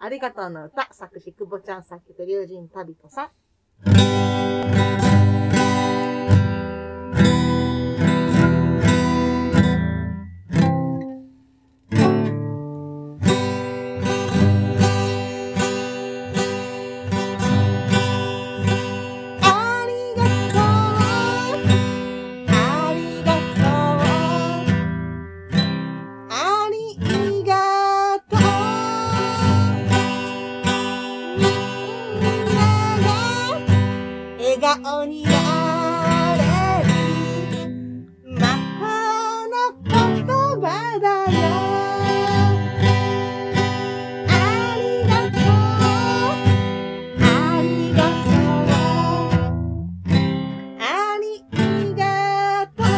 ありがとうの歌、作詞くぼちゃん、作曲龍神旅人さん。笑顔になれる魔法の言葉だよ。ありがとう、ありがとう、ありがとう。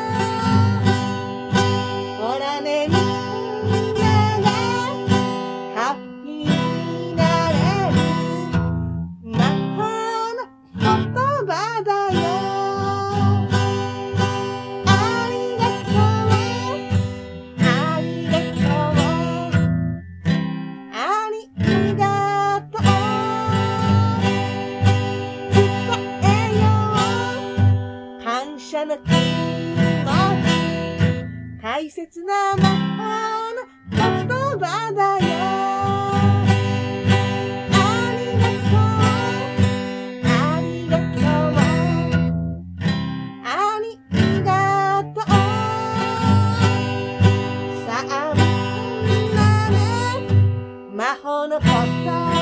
ほらね、みんながハッピーになれる魔法の言葉だよ。ありがとう、ありがとう、ありがとう。伝えよう感謝の気持ち、大切な魔法の言葉だよ。魔法の言葉